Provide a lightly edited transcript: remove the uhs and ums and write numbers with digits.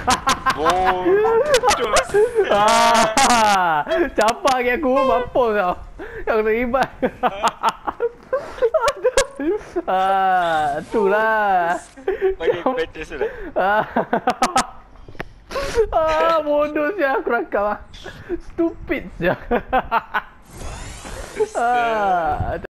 Capak lagi aku, mampus kau. Yang terlibat. Itulah. Bagi better sudah. Bodoh sia aku rakam. Stupid sia.